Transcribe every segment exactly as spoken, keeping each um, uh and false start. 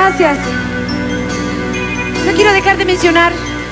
gracias. No quiero dejar de mencionar,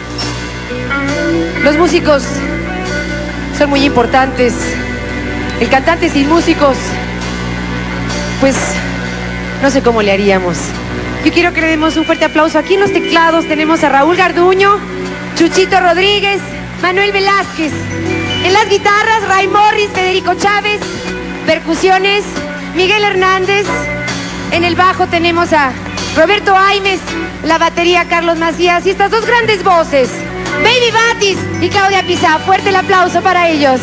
los músicos son muy importantes. El cantante sin músicos, pues no sé cómo le haríamos. Yo quiero que le demos un fuerte aplauso. Aquí en los teclados tenemos a Raúl Garduño, Chuchito Rodríguez, Manuel Velázquez. En las guitarras, Ray Morris, Federico Chávez. Percusiones, Miguel Hernández. En el bajo tenemos a Roberto Aimes. La batería, Carlos Macías. Y estas dos grandes voces, Baby Batis y Claudia Pizá. Fuerte el aplauso para ellos.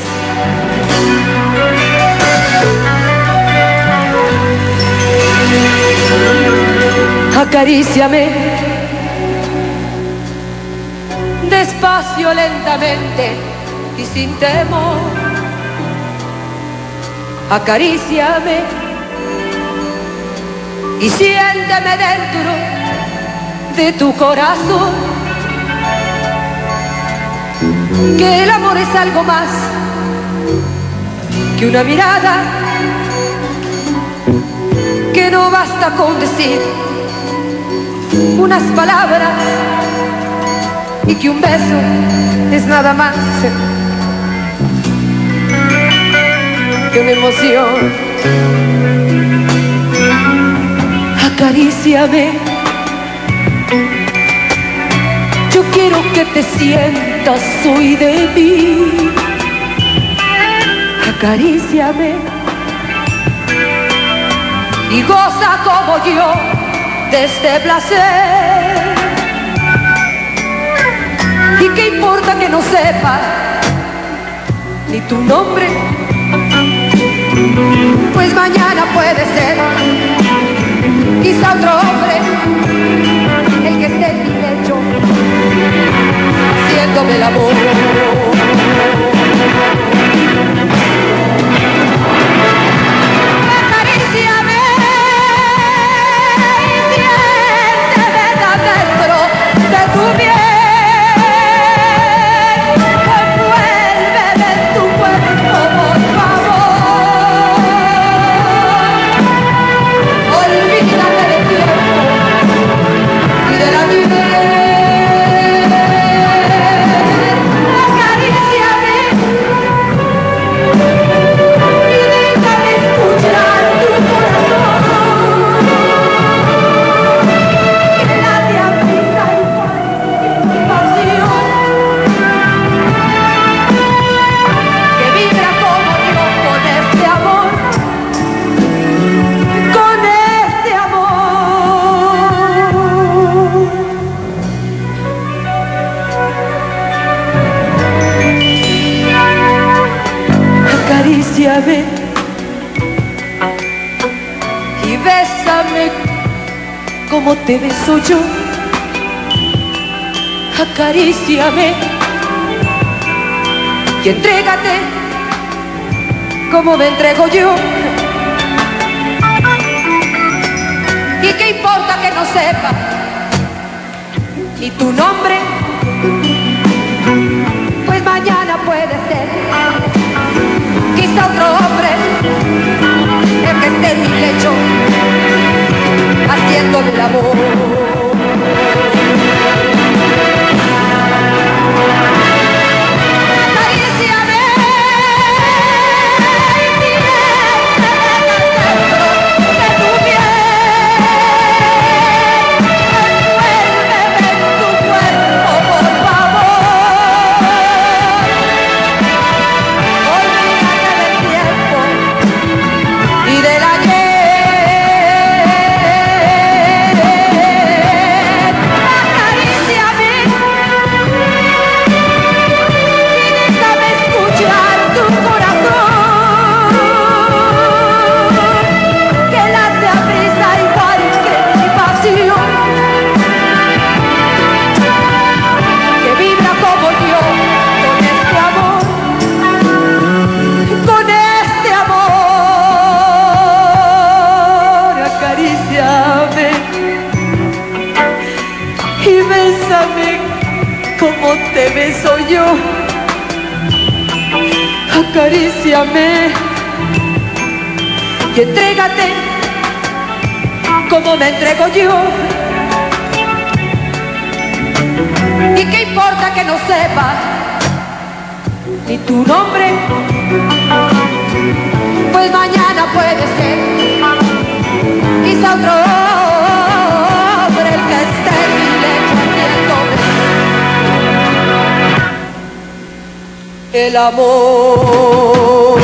Acaríciame despacio, lentamente y sin temor. Acaríciame y siénteme dentro de tu corazón. Que el amor es algo más que una mirada, que no basta con decir unas palabras y que un beso es nada más que una emoción. Acaríciame, yo quiero que te sientas hoy de mí. Acaríciame y goza como yo de este placer. ¿Y qué importa que no sepa ni tu nombre? Pues mañana puede ser quizá otro hombre el que esté en mi lecho haciéndome el amor. Acaríciame y bésame como te beso yo. Acaríciame y entrégate como me entrego yo. ¿Y qué importa que no sepa ni tu nombre? Pues mañana puede ser quizá otro hombre el que esté en mi lecho haciéndome el amor. Y bésame como te beso yo. Acaríciame y entrégate como me entrego yo. que no sepa ni tu nombre, pues mañana puede ser quizá otro hombre el que esté en mi lecho haciéndome el amor.